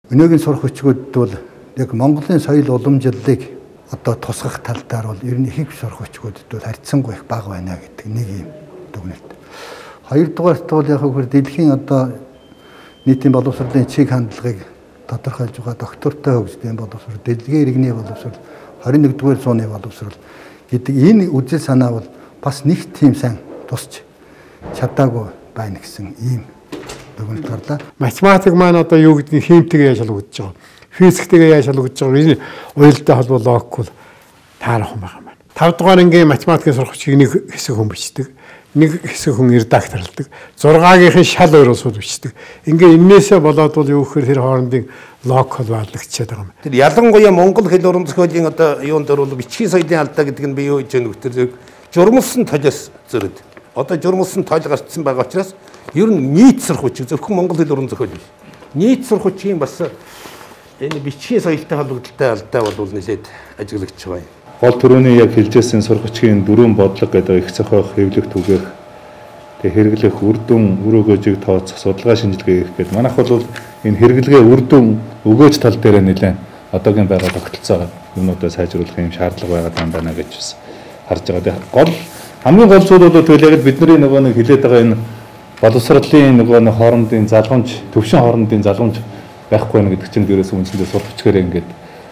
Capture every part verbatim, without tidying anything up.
Өнөөгийн сурах хүчгүүд бол яг Монголын соёл уламжлалыг одоо тусгах тал дээр бол ер нь их сурах хүчгүүдэд бол харьцангуй их бага байна гэдэг нэг юм дүгнэлт. Хоёрдугаарт бол яг хөр дэлхийн одоо нийтийн боловсролын чиг хандлагыг тодорхойлж байгаа доктортой хөгжлийн боловсрол, дэлхийн иргэний боловсрол, хорин нэгдүгээр зууны боловсрол гэдэг энэ үжил санаа бол бас нэг тийм сайн тусч чадаагүй байна гэсэн ийм дүгнэлт гарлаа. Математик маань одоо юу гэдгийг химтэйгээ яаж холбогдож байгаа, физиктэйгээ яаж холбогдож байгаа, энэ уялдаа холбоо логикул таарах юм байгаа маань. Тав дугаар ангийн математикийн сурагчийг нэг хэсэг хүн бичдэг, нэг хэсэг хүн редакторлдаг, зургаагийнхын шал өөрөөсөө бичдэг. Ингээ энээсээ болоод бол юу гэхээр тэр хоорондын логик холбоодлогдчиход байгаа юм. Тэр ялангуяа монгол хэл уран зохиолын одоо юунд дөр бол бичгийн соёлын алдаа гэдэг нь би юу гэж байна вэ? Журмалсан толиос зөрөд. Одоо журмалсан тойл гарчсан байгаа учраас ер нь нийт сурах хүч зөвхөн монгол хэл уран зохиол биш. Нийт сурах хүчийн бас энэ бичгийн соёлтой холбогдолтой алдаа бол нэлээд ажиглагдж байгаа юм. Гол төрөний яг хэлжсэн сурах хүчийн дөрвөн бодлого гэдэг их зохиох, хэвлэх, түгээх, тэг хэрэглэх, үр дүн, үр өгөөжийг тооцох, судалгаа шинжилгээ хийх гэдэг. Манайх бол энэ хэрэглэгээ үр дүн өгөөж тал дээр нэлээд одоогийн байгаль тогтолцоо юмнуудаа сайжруулах юм шаардлага байгаа даа гэж бас харж байгаа. Гол хамгийн гол зүйл бол тэгэл яг бидний нөгөө нэг хилээд байгаа энэ боловсролын нөгөө нэг хоорондын залгамж, төвшин хоорондын залгамж байхгүй байна гэдэг чинь дээрээс үнэндээ сурах хүчээр ингээд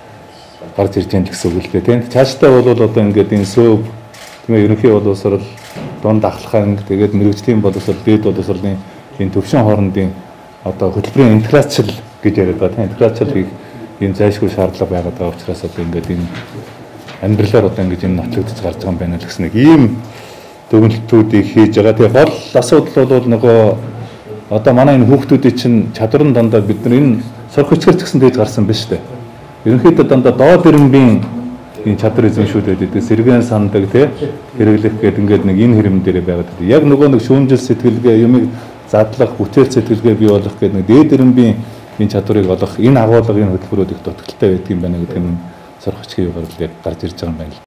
гарч ирж байгаа гэсэн үг л дээ тийм. Цаашдаа бол одоо ингээд энэ сөв тийм ээ ерөнхий боловсрол, дунд ахлахын тэгээд мэрэгжлийн боловсрол, дээд боловсролын энэ төвшин хоорондын одоо хөтөлбөрийн интеграцил гэж яриад байгаа тийм. Интеграцил хийх энэ зайлшгүй шаардлага байгаад байгаа учраас одоо ингээд энэ амьдралаар одоо ингэж энэ нотлогдож гарч байгаа юм байна л гэсэн нэг ийм дүгнэлтүүдийг хийж байгаа. Тэгээ гол асуудал бол нөгөө одоо манай энэ хүүхдүүдийн чинь чадвар нь дандаа бид нар энэ сурах хүчээр ч гэсэн дэж гарсан биш үү? Ерөнхийдөө дандаа доод ирэмбийн энэ чадвар эзэн шүү дээ. Тэгээд сэргэн сандаг тий хэрэглэх гээд ингээд нэг энэ хэрэм дээр байгаад байдаг. Яг нөгөө нэг шүүмжил сэтгэлгээ юмыг задлах, бүтээл сэтгэлгээ бий болгох гээд нэг дээд ирэмбийн энэ чадварыг олох энэ агуулгын хөтөлбөрүүд их дутагдaltaй байдаг юм байна гэдэг нь сурах хүчгийн югаар л яг гарч ирж байгаа юм байна.